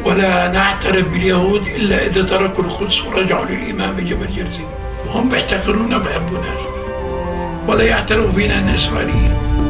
ولا نعترف باليهود إلا إذا تركوا القدس ورجعوا للإمام جبل جرزيم، وهم بيحتقرونا بيحبوناش ولا يعترفوا فينا أن إسرائيليين.